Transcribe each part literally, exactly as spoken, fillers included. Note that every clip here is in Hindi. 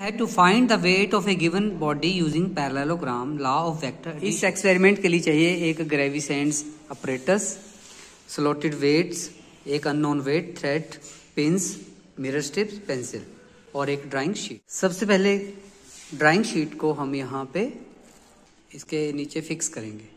To find the weight of a given body using parallelogram law of vector. इस एक्सपेरिमेंट के लिए चाहिए एक ग्रेविसेंस अपरेटस, स्लॉटेड वेट्स, एक unknown weight, thread, pins, mirror strips, pencil और एक ड्राइंग शीट। सबसे पहले ड्राइंग शीट को हम यहाँ पे इसके नीचे फिक्स करेंगे।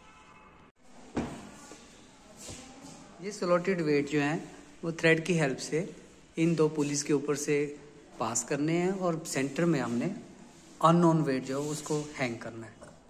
ये स्लॉटेड वेट जो है वो थ्रेड की हेल्प से इन दो पुलिस के ऊपर से पास करने हैं और सेंटर में हमने अननोन वेट जो है उसको हैंग करना है।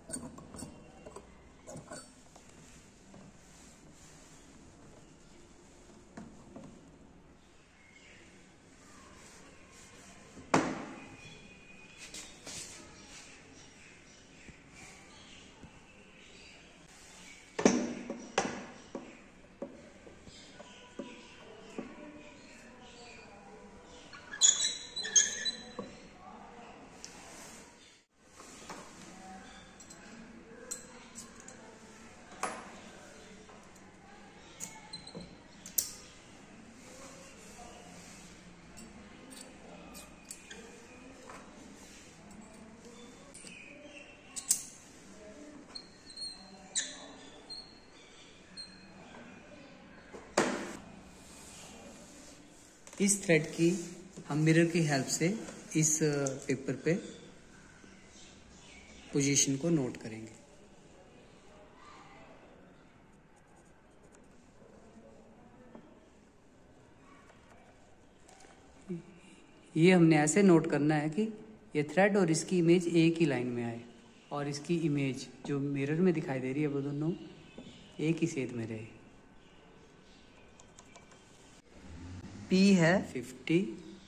इस थ्रेड की हम मिरर की हेल्प से इस पेपर पे पोजीशन को नोट करेंगे। ये हमने ऐसे नोट करना है कि ये थ्रेड और इसकी इमेज एक ही लाइन में आए और इसकी इमेज जो मिरर में दिखाई दे रही है वो दोनों एक ही सेध में रहे। P है फिफ्टी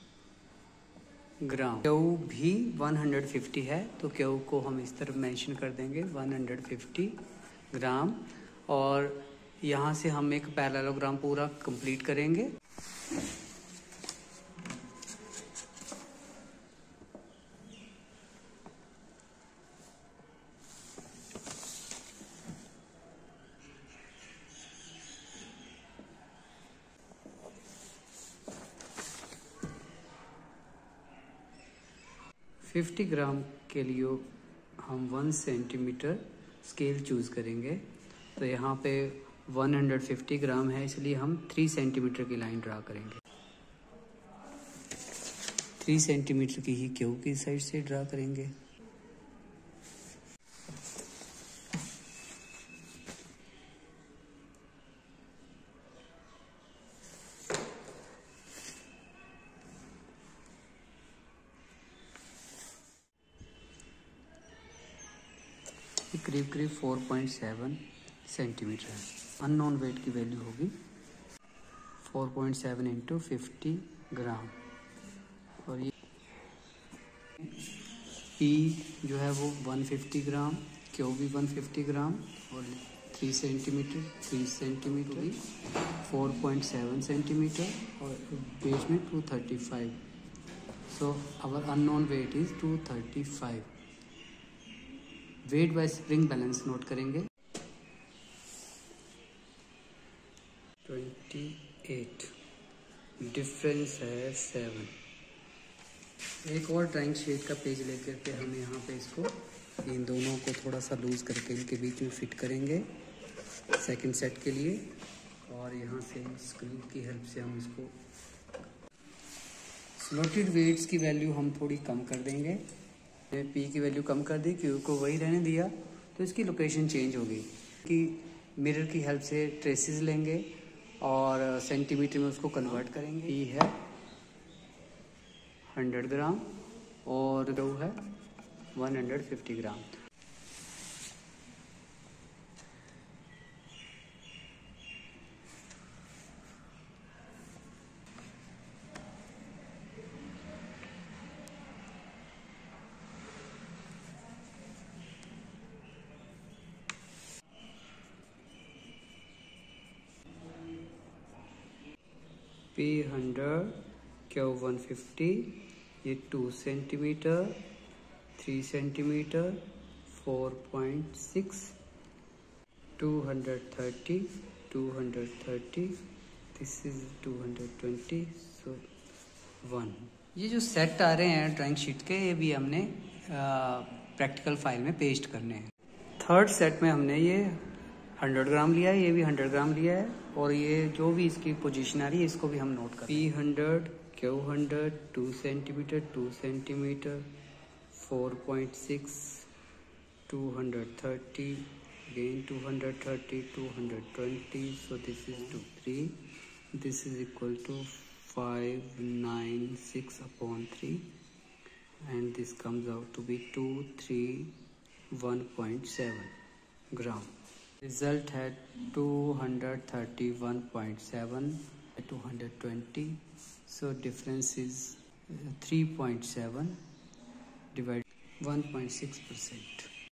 ग्राम, क्यू भी वन हंड्रेड फिफ्टी है तो क्यू को हम इस तरफ मेंशन कर देंगे वन हंड्रेड फिफ्टी ग्राम। और यहाँ से हम एक पैरेललोग्राम पूरा कंप्लीट करेंगे। फिफ्टी ग्राम के लिए हम वन सेंटीमीटर स्केल चूज़ करेंगे। तो यहाँ पे वन हंड्रेड फिफ्टी ग्राम है इसलिए हम थ्री सेंटीमीटर की लाइन ड्रा करेंगे। थ्री सेंटीमीटर की ही क्यू की साइड से ड्रा करेंगे। करीब करीब फोर पॉइंट सेवन सेंटीमीटर है। अननोन वेट की वैल्यू होगी four point seven into fifty gram. और ये पी जो है वो वन फिफ्टी ग्राम, क्यू भी वन फिफ्टी ग्राम और three centimetre three centimetre four point seven centimetre और बेस में two thirty five. So our unknown wait is two thirty five. Weight by spring balance note करेंगे। ट्वेंटी एट, डिफरेंस है सेवन। एक और ड्राइंग शीट का पेज लेकर के हम यहाँ पे इसको इन दोनों को थोड़ा सा लूज करके इनके बीच में फिट करेंगे सेकंड सेट के लिए। और यहाँ से स्क्रू की हेल्प से हम इसको स्लॉटेड वेट्स की वैल्यू हम थोड़ी कम कर देंगे। पी की वैल्यू कम कर दी, क्यू को वही रहने दिया तो इसकी लोकेशन चेंज होगी कि मिरर की हेल्प से ट्रेसेस लेंगे और सेंटीमीटर में उसको कन्वर्ट करेंगे। पी है हंड्रेड ग्राम और क्यू है one hundred fifty gram. P hundred, Q one fifty, ये two centimetre, three centimetre, four point six, two hundred thirty, two hundred thirty, this is two hundred twenty, so one ये जो सेट आ रहे हैं ड्राइंग शीट के, ये भी हमने प्रैक्टिकल फाइल में पेस्ट करने हैं। थर्ड सेट में हमने ये हंड्रेड ग्राम लिया है, ये भी हंड्रेड ग्राम लिया है, और ये जो भी इसकी पोजीशन आ रही है इसको भी हम नोट करें। P hundred, Q hundred, two centimetre, two centimetre, four point six, two hundred thirty, again two hundred thirty, two hundred twenty, so this is two three, this is equal to five ninety-six upon three, and this comes out to be two thirty-one point seven gram. Result had two hundred thirty-one point seven two hundred twenty, so difference is three point seven divided one point six percent.